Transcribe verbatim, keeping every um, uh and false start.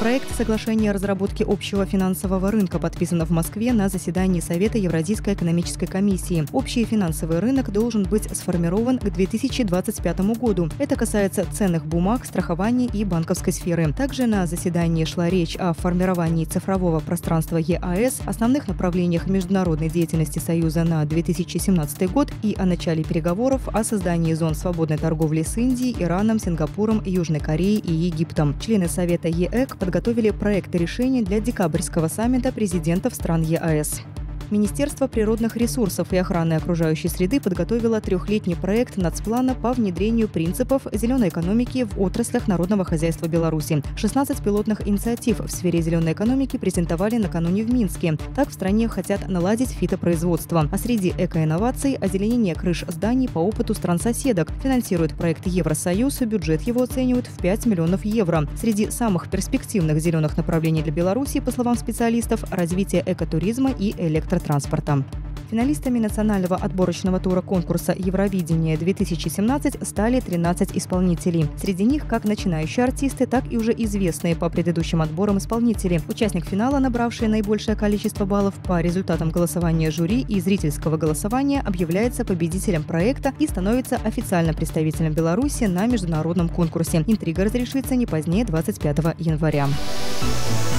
Проект соглашения о разработке общего финансового рынка подписан в Москве на заседании Совета Евразийской экономической комиссии. Общий финансовый рынок должен быть сформирован к две тысячи двадцать пятому году. Это касается ценных бумаг, страхования и банковской сферы. Также на заседании шла речь о формировании цифрового пространства ЕАЭС, основных направлениях международной деятельности Союза на две тысячи семнадцатый год и о начале переговоров о создании зон свободной торговли с Индией, Ираном, Сингапуром, Южной Кореей и Египтом. Члены Совета ЕЭК подготовили проекты решений для декабрьского саммита президентов стран ЕАЭС. Министерство природных ресурсов и охраны окружающей среды подготовило трехлетний проект нацплана по внедрению принципов зеленой экономики в отраслях народного хозяйства Беларуси. шестнадцать пилотных инициатив в сфере зеленой экономики презентовали накануне в Минске. Так в стране хотят наладить фитопроизводство. А среди экоинноваций – озеленение крыш зданий по опыту стран-соседок. Финансирует проект Евросоюз, бюджет его оценивают в пять миллионов евро. Среди самых перспективных зеленых направлений для Беларуси, по словам специалистов, развитие экотуризма и электротранспорта. транспорта. Финалистами национального отборочного тура конкурса «Евровидение-две тысячи семнадцать» стали тринадцать исполнителей. Среди них как начинающие артисты, так и уже известные по предыдущим отборам исполнители. Участник финала, набравший наибольшее количество баллов по результатам голосования жюри и зрительского голосования, объявляется победителем проекта и становится официальным представителем Беларуси на международном конкурсе. Интрига разрешится не позднее двадцать пятого января.